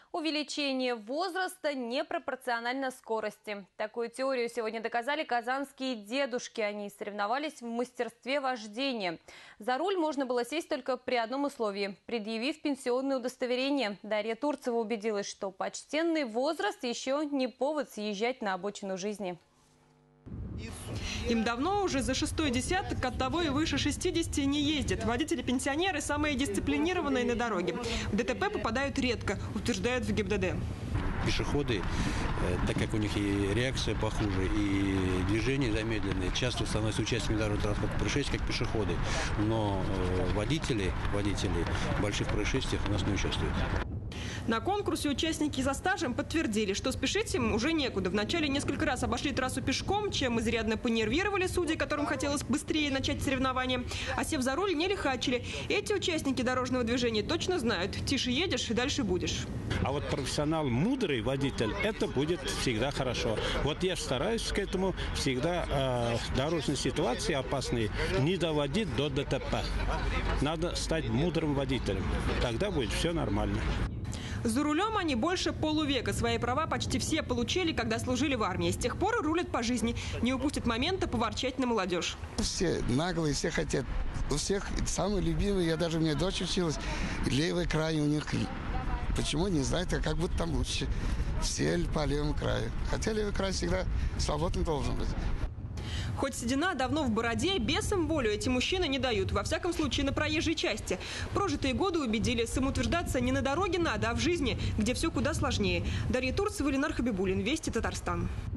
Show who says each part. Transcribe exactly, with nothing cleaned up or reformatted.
Speaker 1: Увеличение возраста непропорционально скорости. Такую теорию сегодня доказали казанские дедушки. Они соревновались в мастерстве вождения. За руль можно было сесть только при одном условии – предъявив пенсионное удостоверение. Дарья Турцева убедилась, что почтенный возраст еще не повод съезжать на обочину жизни.
Speaker 2: Им давно уже за шестой десяток, оттого и выше шестидесяти не ездят. Водители-пенсионеры самые дисциплинированные на дороге. В ДТП попадают редко, утверждают в ГИБДД.
Speaker 3: Пешеходы, так как у них и реакция похуже, и движение замедленное, часто становятся участниками дорожно-транспортных происшествий, как пешеходы. Но водители, водители больших происшествий у нас не участвуют.
Speaker 2: На конкурсе участники за стажем подтвердили, что спешить им уже некуда. Вначале несколько раз обошли трассу пешком, чем изрядно понервировали судьи, которым хотелось быстрее начать соревнования. А сев за руль, не лихачили. Эти участники дорожного движения точно знают: тише едешь, дальше будешь.
Speaker 4: А вот профессионал, мудрый водитель, это будет всегда хорошо. Вот я стараюсь к этому всегда э, дорожные ситуации опасные не доводить до ДТП. Надо стать мудрым водителем. Тогда будет все нормально.
Speaker 2: За рулем они больше полувека. Свои права почти все получили, когда служили в армии. С тех пор рулят по жизни. Не упустят момента поворчать на молодежь.
Speaker 5: Все наглые, все хотят. У всех самые любимые. Я даже, у меня дочь училась. Левый край у них. Почему, не знаю, как будто там лучше. Все по левому краю. Хотя левый край всегда свободный должен быть.
Speaker 2: Хоть седина давно в бороде, бесам волю эти мужчины не дают. Во всяком случае, на проезжей части. Прожитые годы убедили, самоутверждаться не на дороге надо, а в жизни, где все куда сложнее. Дарья Турцева, Ленар Хабибуллин. Вести, Татарстан.